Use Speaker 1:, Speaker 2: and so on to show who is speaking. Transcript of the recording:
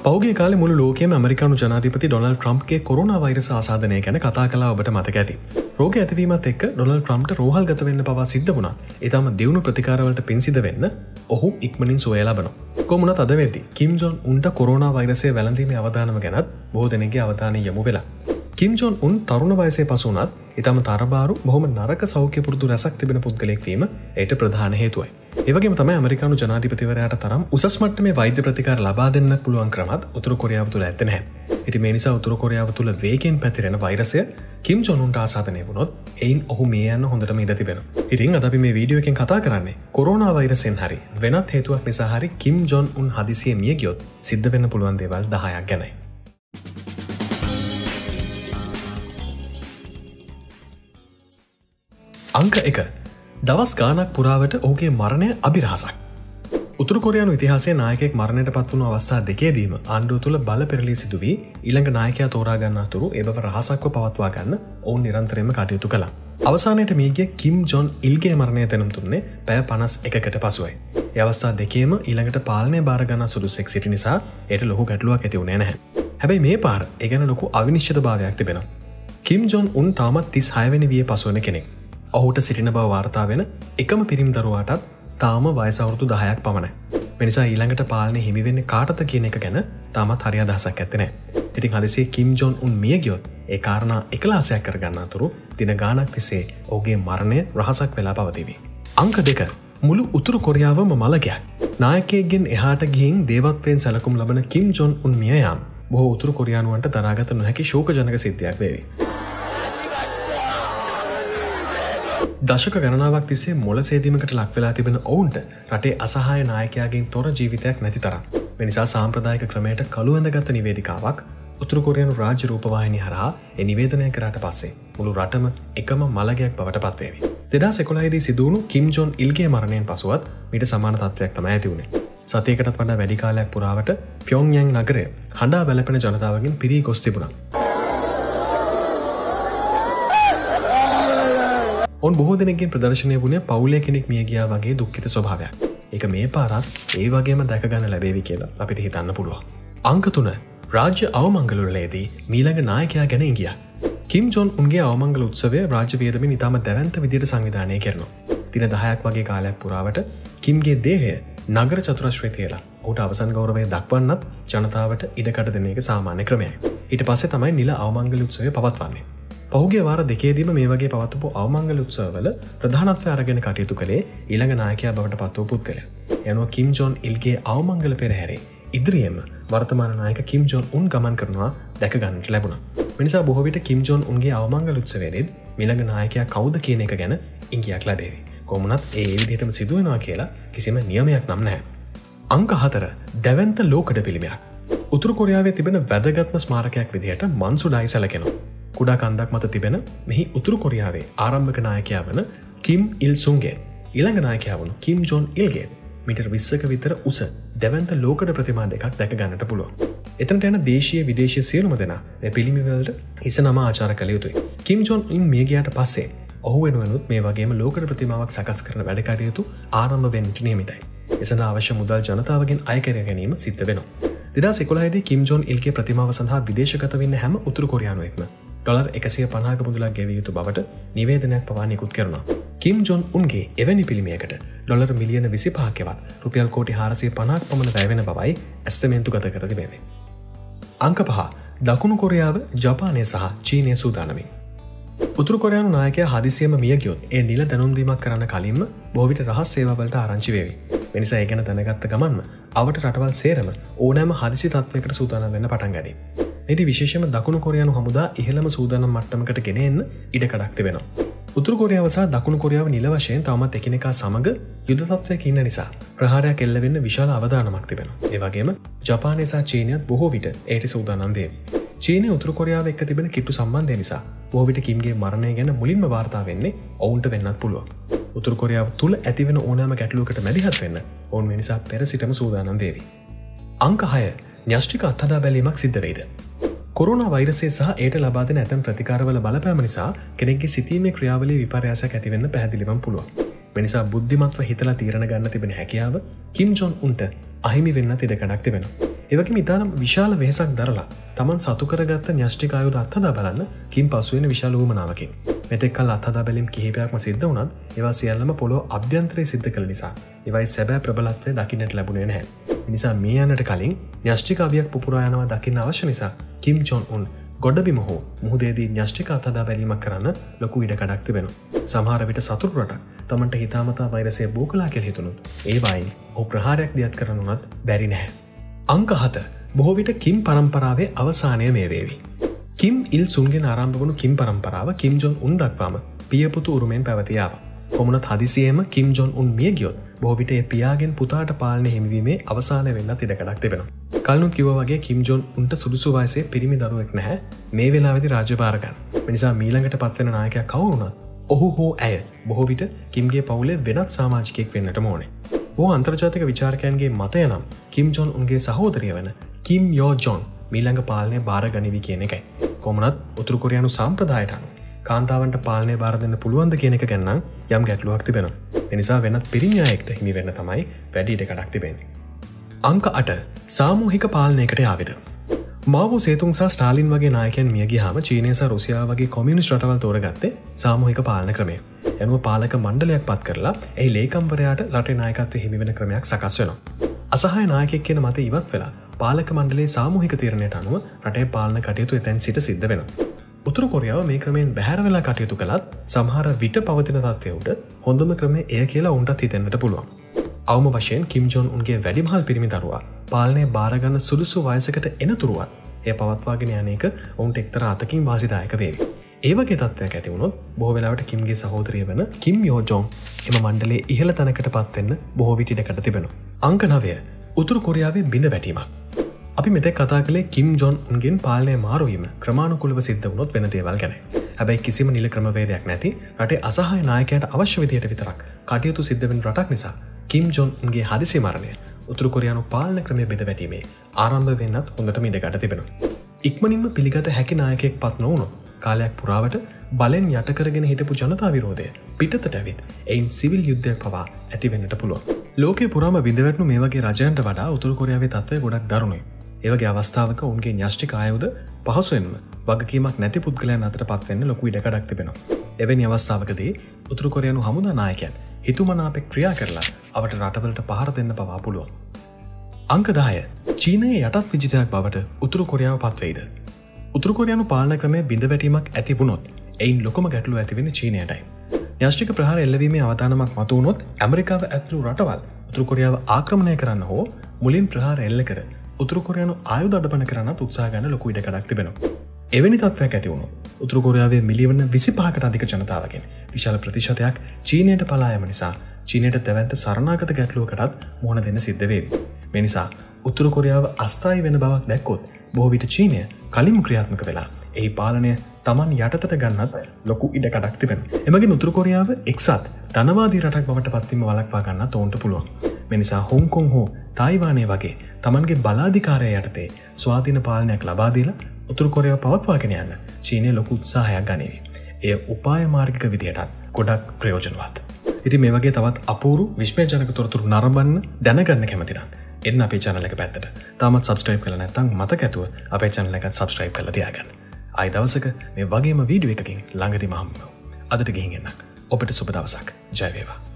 Speaker 1: පෞගේ කාලේ මුළු ලෝකයේම ඇමරිකානු ජනාධිපති ඩොනල්ඩ් ට්‍රම්ප්ගේ කොරෝනා වෛරස් ආසාදනය ගැන කතා කළා ඔබට මතක ඇති. රෝගය ඇතිවීමත් එක්ක ඩොනල්ඩ් ට්‍රම්ප්ට රෝහල්ගත වෙන්න පවා සිද්ධ වුණා. ඒ තාම දියුණු ප්‍රතිකාරවලට පින් සිද්ධ වෙන්න ඔහු ඉක්මනින් සුවය ලබනවා. කොමුණත් අද වෙද්දී කිම් ජොන් උන්ට කොරෝනා වෛරසය වැළඳීමේ අවදානම ගැනත් බොහෝ දෙනෙක්ගේ අවධානය යොමු වෙලා. කිම් ජොන් උන් තරුණ වයසේ පසු වුණත් ඊටම තරබාරු බොහොම නරක සෞඛ්‍ය පුරුදු රැසක් තිබෙන පුද්ගලයෙක් වීම ඒට ප්‍රධාන හේතුවයි. ඒ වගේම තමයි ඇමරිකානු ජනාධිපතිවරයාට තරම් උසස් මට්ටමේ වෛද්‍ය ප්‍රතිකාර ලබා දෙන්න පුළුවන් ක්‍රමත් උතුරු කොරියාව තුළ ඇත්තේ නැහැ. ඉතින් මේ නිසා උතුරු කොරියාව තුළ වේගෙන් පැතිරෙන වෛරසය කිම් ජොන් උන්ට ආසාදනය වුණොත් එයින් ඔහු මිය යන්න හොඳටම ඉඩ තිබෙනවා. ඉතින් අද අපි මේ වීඩියෝ එකෙන් කතා කරන්නේ කොරෝනා වෛරසෙන් හරි වෙනත් හේතුවක් නිසා හරි කිම් ජොන් උන් හදිසියෙ මිය ගියොත් සිද්ධ වෙන්න පුළුවන් දේවල් 10ක් ගැනයි. අංක 1. දවස් ගානක් පුරාවට ඔහුගේ මරණය අභිරහසක්. උතුරු කොරියානු ඉතිහාසයේ නායකයෙක් මරණයට පත් වුණු අවස්ථා දෙකේදීම ආණ්ඩුව තුළ බල පෙරළී සිදු වී ඊළඟ නායකයා තෝරා ගන්න අතුරු ඒ බව රහසක්ව පවත්වා ගන්න ඔවුන් නිරන්තරයෙන්ම කටයුතු කළා. අවසානයේ මේ ගිය කිම් ජොන් ඉල්ගේ මරණය දැනුම් දුන්නේ පැය 51කට පසුයි. ඒ අවස්ථා දෙකේම ඊළඟට පාලනය බාර ගන්න සුදුසෙක් සිටි නිසා ඒට ලොකු ගැටලුවක් ඇති වුණේ නැහැ. හැබැයි මේ පාර ඒ ගැන ලොකු අවිනිශ්චිතභාවයක් තිබෙනවා. කිම් ජොන් උන් තාමත් 36 වෙනි වියේ පසුවන කෙනෙක්. ඔහුට සිටින බව වාර්තා වෙන එකම පිරිමි දරුවාටත් තාම වයස අවුරුදු 10ක් පමණයි. මේ නිසා ඊළඟට පාලනය හිමි වෙන්නේ කාටද කියන එක ගැන තාමත් හරි අදහසක් ඇත්තේ නැහැ. ඉතින් හදිසියේ කිම් ජොන් උන් මිය ගියොත් ඒ කාරණා එකලාසයක් කරගන්න අතුරු දින ගාණක් තිස්සේ ඔහුගේ මරණය රහසක් වෙලා පවතිවි. අංක 2. මුළු උතුරු කොරියාවම මළගයක්. නායකයෙක්ගෙන් එහාට ගිහින් දේවත්වයෙන් සැලකුම් ලබන කිම් ජොන් උන් මිය යාම බොහෝ උතුරු කොරියානුවන්ට දරාගත නොහැකි ශෝකජනක සිද්ධියක් වේවි. දශක ගණනාවක් තිස්සේ මොළ සේදීමකට ලක් වෙලා තිබෙන ඔවුන්ට රටේ අසහාය නායකයාගෙන් තොර ජීවිතයක් නැති තරම්. මේ නිසා සාම්ප්‍රදායික ක්‍රමයට කළු ඇඳගත් නිවේදිකාවක් උතුරු කොරියානු රාජ්‍ය රූපවාහිනිය හරහා ඒ නිවේදනය කරාට පස්සේ මුළු රටම එකම මළගයක් බවට පත් වේවි. 2011 දී සිදු වුණු කිම් ජොන් ඉල්ගේ මරණයෙන් පසුවත් මීට සමාන තත්ත්වයක් තමයි ඇති වුණේ. සතියකටත් වඩා වැඩි කාලයක් පුරාවට පියොන්ග්යැන්ග් නගරය හඬා වැළපෙන ජනතාවගෙන් පිරී ගොස් තිබුණා. ඔවුන් බොහෝ දෙනෙක්ගෙන් ප්‍රදර්ශනය වුණේ පවුලේ කෙනෙක් මිය ගියා වගේ දුක්ඛිත ස්වභාවයක්. ඒක මේ පාරත් ඒ වගේම දැක ගන්න ලැබෙවි කියලා අපිට හිතන්න පුළුවන්. අංක 3. රාජ්‍ය අවමංගලවලදී මීළඟ නායකයා ගැන ඉඟියා. කිම් ජොන් උන්ගේ අවමංගල උත්සවය රාජ්‍ය වියදමින් ඉතාම දැවැන්ත විදිහට සංවිධානය කරනවා. දින 10ක් වගේ කාලයක් පුරාවට කිම්ගේ දේහය නගර චතුරස්‍රයේ තියලා ඔහුට අවසන් ගෞරවය දක්වන්නත් ජනතාවට ඉඩකඩ දෙන එක සාමාන්‍ය ක්‍රමයයි. ඊට පස්සේ තමයි නිල අවමංගල උත්සවය පවත්වන්නේ. පහුගේ වාර දෙකේදීම මේ වගේ පවත්වපු අවමංගල උත්සවවල ප්‍රධානත්වය අරගෙන කටයුතු කළේ ඊළඟ නායකයා බවට පත් වූ පුද්ගලයා. යනවා කිම් ජොන් ඉල්ගේ අවමංගල පෙරහැරේ ඉදිරියෙන්ම වර්තමාන නායක කිම් ජොන් උන් ගමන් කරනවා දැක ගන්නට ලැබුණා. මේ නිසා බොහෝ විට කිම් ජොන් උන්ගේ අවමංගල උත්සවයේදී ඊළඟ නායකයා කවුද කියන එක ගැන ඉඟියක් ලැබෙවි. කොමුණත් ඒ විදිහටම සිදු වෙනවා කියලා කිසිම නියමයක් නම් නැහැ. අංක 4. දැවැන්ත ලෝකඩ පිළිමයක්. උතුරු කොරියාවේ තිබෙන වැදගත්ම ස්මාරකයක් විදිහට මන්සුඩායි සැලකෙනවා. කුඩා කන්දක් මත තිබෙන මෙහි උතුරු කොරියාවේ ආරම්භක නායකයා වන කිම් ඉල් සුන්ගේ ඊළඟ නායකයා වන කිම් ජොන් ඉල්ගේ මීටර් 20ක විතර උස දැවැන්ත ලෝකඩ ප්‍රතිමා දෙකක් දැක ගන්නට පුළුවන්. එතනට යන දේශීය විදේශීය සියලුම දෙනා මේ පිළිම වලට හිස නම ආචාර කළ යුතුයි. කිම් ජොන් ඉන් මිය ගියාට පස්සේ ඔහු වෙනුවෙනුත් මේ වගේම ලෝකඩ ප්‍රතිමාවක් සකස් කරන වැඩ කටයුතු ආරම්භ වෙන්න නියමිතයි. ඒ සඳහා අවශ්‍ය මුදල් ජනතාවගෙන් අය කර ගැනීම සිද්ධ වෙනවා. 2011 දී කිම් ජොන් ඉල්ගේ ප්‍රතිමාව සඳහා විදේශගත වෙන්න හැම උතුරු කොරියානුවෙක්ම $150ක මුදලක් ගෙවිය යුතු බවට නිවේදනයක් පවා නිකුත් කරනවා. කිම් ජොන් උන්ගේ එවැනි පිළිමයකට ඩොලර් මිලියන 25ක්වත් රුපියල් කෝටි 450ක් පමණ වැය වෙන බවයි ඇස්තමේන්තුගත කර තිබෙන්නේ. අංක 5. දකුණු කොරියාව, ජපානය සහ චීනය සූදානමින්. උතුරු කොරියානු නායකයා හදිසියෙම මිය ගියොත් ඒ නිල දැනුම් දීමක් කරන්න කලින්ම බොහෝ විට රහස් සේවා වලට ආරංචි වේවි. මේ නිසා ඒ ගැන දැනගත්ත ගමන්ම අවට රටවල් සේරම ඕනෑම හදිසි තත්ත්වයකට සූදානම් වෙන්න පටන් ගනී. මේටි විශේෂම දකුණු කොරියානු හමුදා ඉහළම සූදානම් මට්ටමකට ගෙන එන්න ඉඩකඩක් තිබෙනවා. උතුරු කොරියාව සහ දකුණු කොරියාව නිල වශයෙන් තවමත් එකිනෙකා සමග යුද තත්ත්වයක ඉන්න නිසා ප්‍රහාරයක් එල්ල වෙන්න විශාල අවදානමක් තිබෙනවා. ඒ වගේම ජපානය සහ චීනයත් බොහෝ විට ඒට සූදානම් වේවි. චීනය උතුරු කොරියාව එක්ක තිබෙන කිට්ටු සම්බන්ධය නිසා බොහෝ විට කිම්ගේ මරණය ගැන මුලින්ම වාර්තා වෙන්නේ ඔවුන්ට වෙන්නත් පුළුවන්. උතුරු කොරියාව තුල ඇතිවෙන ඕනෑම ගැටලුවකට මැදිහත් වෙන්න ඔවුන් මේ නිසා පෙර සිටම සූදානම් වේවි. අංක 6. න්‍යෂ්ටික අත්හදා බැලීමක් සිද්ධ වෙයිද? කොරෝනා වෛරසය සහ ඒට ලබා දෙන ඇතැම් ප්‍රතිකාරවල බලපෑම නිසා කෙනෙක්ගේ සිතීමේ ක්‍රියාවලියේ විපර්යාසයක් ඇති වෙන්න පැහැදිලිවම පුළුවන්. මේ නිසා බුද්ධිමත්ව හිතලා තීරණ ගන්න තිබෙන හැකියාව කිම් ජොන් උන්ට අහිමි වෙන්නත් ඉඩකඩක් තිබෙනවා. ඒවගේ ඉතානම් විශාල වෙහසක් දරලා තමන් සතු කරගත්ත න්‍යෂ්ටික ආයුධ අත්හදා බලන්න කිම් පසුවෙන විශාල වුවමනාවකින්. මෙතෙක් කල් අත්හදා බැලීම් කිහිපයක්ම සිද්ධ වුණත් ඒවා සියල්ලම පොළොව අභ්‍යන්තරයේ සිද්ධ කළ නිසා ඒවයි සැබෑ ප්‍රබලත්වය දකින්නට ලැබුණේ නැහැ. නිසා මේ යන්නට කලින් න්‍යෂ්ටික අවියක් පුපුරා යනවා දකින්න අවශ්‍ය නිසා කිම් ජොන් උන් ගොඩබිම හෝ මුහුදේදී න්‍යෂ්ටික අත්හදා බැලීමක් කරන්න ලොකු ඉඩකඩක් තිබෙනවා. සමහර විට සතුරු රටක් තමන්ට හිතාමතා වෛරසය බෝ කළා කියලා හිතුණොත් ඒ වයින් ඔහු ප්‍රහාරයක් දියත් කරන්න උනත් බැරි නැහැ. අංක 7 බොහෝ විට කිම් පරම්පරාවේ අවසානය මේ වේවි. කිම් ඉල් සුන්ගෙන් ආරම්භ වුණු කිම් පරම්පරාව කිම් ජොන් උන් දක්වාම පියපුතු උරුමෙන් පැවතිය ආවා. කොමුණත් හදිසියෙම කිම් ජොන් උන් මිය ගියොත් බොහෝ විට ඒ පියාගෙන් පුතාට පාලනය හිමිවීමේ අවසානය වෙන්නත් ඉඩකඩක් තිබෙනවා. කලිනුත් කිව්වා වගේ කිම් ජොන් උන්ට සුදුසු වයසේ පිරිමි දරුවෙක් නැහැ මේ වෙලාවේදී රාජ්‍යභාර ගන්න. ඒ නිසා මීළඟට පත්වෙන නායකයා කවුරු වුණත් ඔහු හෝ ඇය බොහෝ විට කිම්ගේ පවුලේ වෙනත් සමාජිකයෙක් වෙන්නට ඕනේ. ඔහු අන්තර්ජාතික විචාරකයන්ගේ මතය නම් කිම් ජොන් උන්ගේ සහෝදරිය වෙන කිම් යෝ ජොන් මීළඟ පාලනය බාර ගනිවි කියන එකයි. කොමුණත් උතුරු කොරියානු සම්ප්‍රදායට අනුව කාන්තාවන්ට පාලනය බාර දෙන්න පුළුවන්ද කියන එක ගැන යම් ගැටලුවක් තිබෙනවා. ඒ නිසා වෙනත් පිරිමි අයෙක්ට හිමි වෙන්න තමයි වැඩි ඉඩකඩක් තිබෙන්නේ. අංක 8 සාමූහික පාලනයකට යාවිද. මාවෝ සේතුන් සහ ස්ටාලින් වගේ නායකයන් මිය ගියාම චීනය සහ රුසියාව වගේ කොමියුනිස්ට් රටවල් තෝරගත්තේ සාමූහික පාලන ක්‍රමය. එනුව පාලක මණ්ඩලයක් පත් කරලා එහි ලේකම්වරයාට රටේ නායකත්වය හිමි වෙන ක්‍රමයක් සකස් වෙනවා. අසහාය නායකයෙක් කියන මත ඉවත් වෙලා පාලක මණ්ඩලයේ සාමූහික තීරණයට අනුව රටේ පාලන කටයුතු එතැන් සිට සිද්ධ වෙනවා. උතුරු කොරියාව මේ ක්‍රමයෙන් බැහැර වෙලා කටයුතු කළත් සමහර විට පවතින තත්ත්වය උඩ හොඳම ක්‍රමය එය කියලා උන්ටත් හිතෙන්නට පුළුවන්. අවම වශයෙන් කිම් ජොන් උන්ගේ වැඩිමහල් පිරිමි දරුවා පාලනය බාරගන්න සුදුසු වයසකට එනතුරුවත් එය පවත්වාගෙන යන එක ඔවුන්ට එක්තරා අතකින් වාසිදායක වේවි. ඒ වගේ තත්ත්වයක් ඇති වුණොත් බොහෝ වෙලාවට කිම්ගේ සහෝදරිය වෙන කිම් යෝ ජොන් එම මණ්ඩලයේ ඉහළ තැනකට පත් වෙන්න බොහෝ විට ඉඩකඩ තිබෙනවා. අංක 9 උතුරු කොරියාවේ බිඳ වැටීමක්. අපි මෙතෙක් කතා කළේ කිම් ජොන් උන්ගෙන් පාලනය මාරුවීම ක්‍රමානුකූලව සිද්ධ වුණොත් වෙන දේවල් ගැන. හැබැයි කිසිම නිල ක්‍රමවේදයක් නැති රටේ අසහාය නායකයාට අවශ්‍ය විදියට විතරක් කටයුතු සිද්ධ වෙන රටක් නිසා කිම් ජොන් උන්ගේ හදිසි මරණය උතුරු කොරියානු පාලන ක්‍රමය බෙද වැටීමේ ආරම්භ වෙන්නත් හොඳටම ඉඩකඩ තිබෙනවා. ඉක්මනින්ම පිළිගත හැකි නායකයෙක් පත් නොවුණොත් කාලයක් පුරාවට බලෙන් යට කරගෙන හිටපු ජනතා විරෝධය පිටතට ඇවිත් එයින් සිවිල් යුද්ධයක් පවා ඇති වෙන්නට පුළුවන්. ලෝකේ පුරාම බිඳවැටුණු මේ වගේ රජයන්ට වඩා උතුරු කොරියාවේ තත්ත්වය ගොඩක් දරුණුයි. ඒ වගේ අවස්ථාවක උන්ගේ න්‍යෂ්ටික ආයුධ පහසුවෙන්ම වගකීමක් නැති පුද්ගලයන් අතර පත් වෙන්න ලොකු ඉඩකඩක් තිබෙනවා. එවැනි අවස්ථාවකදී උතුරු කොරියානු හමුදා නායකයන් හිතුමනාපෙක් ක්‍රියා කරලා අවට රටවලට පහර දෙන්න පවා පුළුවන්. අංක 10 චීනයේ යටත් විජිතයක් බවට උතුරු කොරියාව පත් වෙයිද? උතුරු කොරියානු පාලන ක්‍රමයේ බිඳවැටීමක් ඇති වුණොත් එයින් ලොකුම ගැටලුව ඇති වෙන්නේ චීනයටයි. න්‍යෂ්ටික ප්‍රහාර එල්ලවීමේ අවදානමක් මතු වුණොත් ඇමරිකාව ඇතුළු රටවල් උතුරු කොරියාව ආක්‍රමණය කරන්න හෝ මුලින් ප්‍රහාර එල්ල කර උතුරු කොරියානු ආයුධ අඩපන කරන්නත් උත්සාහ ගන්න ලොකු ඉඩකඩක් තිබෙනවා. එවැනි තත්ත්වයක් ඇති වුණොත් උතුරු කොරියාවේ මිලියන 25කට අධික ජනතාවගෙන් විශාල ප්‍රතිශතයක් චීනයට පලා යාම නිසා චීනයට දැවැන්ත සරණාගත ගැටලුවකටත් මුහුණ දෙන්න සිද්ධ වේවි. මේ නිසා උතුරු කොරියාව අස්ථායී වෙන බවක් දැක්කොත් බොහෝ විට චීනය කලින් ක්‍රියාත්මක වෙලා එහි පාලනය තමන් යටතට ගන්නත් ලොකු ඉඩකඩක් තිබෙනවා. එමගින් උතුරු කොරියාව එක්සත් ධනවාදී රටක් බවට පත්වීම වළක්වා ගන්නත් ඔවුන්ට පුළුවන්. මේ නිසා හොංකොං හෝ තායිවානය වගේ තමන්ගේ බලාධිකාරය යටතේ ස්වාධීන පාලනයක් ලබා දීලා උතුරු කොරියාව පවත්වාගෙන යන්න චීනය ලොකු උත්සාහයක් ගනිවි. එය උපාය මාර්ගික විදියටත් ගොඩක් ප්‍රයෝජනවත්. ඉතින් මේ වගේ තවත් අපූරු විශ්මයජනක තොරතුරු නරඹන්න දැනගන්න කැමති නම් එන්න අපේ channel එක පැත්තට. තාමත් subscribe කරලා නැත්නම් මතක ඇතුව අපේ channel එකත් subscribe කරලා තියාගන්න. ආයි දවසක මේ වගේම වීඩියෝ එකකින් ළඟදීම හම්බ වෙමු. අදට ගිහින් එන්න. ඔබට සුබ දවසක්. ජය වේවා.